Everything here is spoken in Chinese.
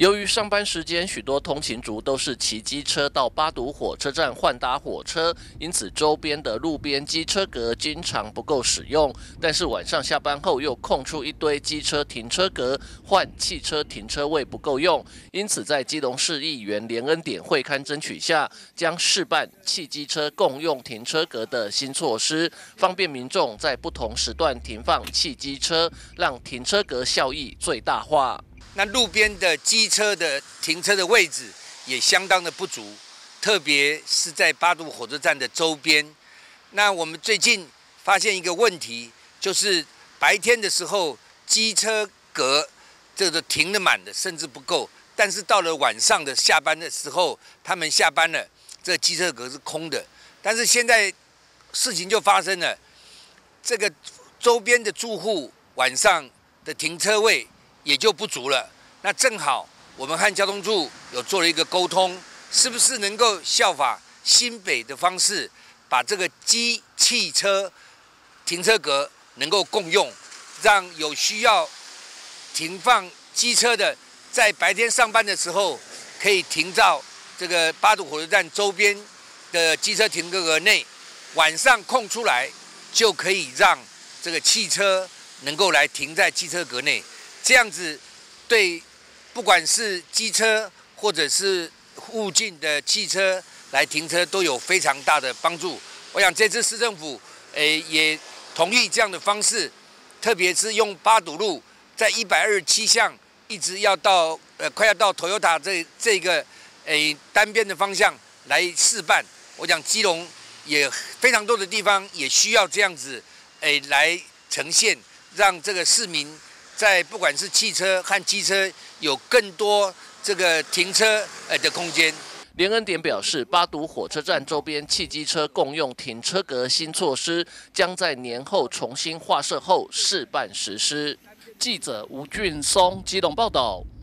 由于上班时间许多通勤族都是骑机车到八堵火车站换搭火车，因此周边的路边机车格经常不够使用。但是晚上下班后又空出一堆机车停车格，换汽车停车位不够用，因此在基隆市议员连恩典会刊争取下，将试办汽机车共用停车格的新措施，方便民众在不同时段停放汽机车，让停车格效益最大化。 那路边的机车的停车的位置也相当的不足，特别是在八堵火车站的周边。那我们最近发现一个问题，就是白天的时候机车格这个停得满的，甚至不够。但是到了晚上的下班的时候，他们下班了，这个机车格是空的。但是现在事情就发生了，这个周边的住户晚上的停车位也就不足了。那正好我们和交通处有做了一个沟通，是不是能够效法新北的方式，把这个汽车停车格能够共用，让有需要停放机车的在白天上班的时候可以停到这个八堵火车站周边的机车停车格内，晚上空出来就可以让这个汽车能够来停在机车格内。这样子对不管是机车或者是附近的汽车来停车都有非常大的帮助。我想这次市政府也同意这样的方式，特别是用八堵路在127巷一直要到快要到 Toyota 这个单边的方向来试办。我想基隆也非常多的地方也需要这样子来呈现，让这个市民在不管是汽车和机车有更多这个停车的空间。 连恩典表示，八堵火车站周边汽机车共用停车格新措施将在年后重新划设后试办实施。记者吴俊松基隆报道。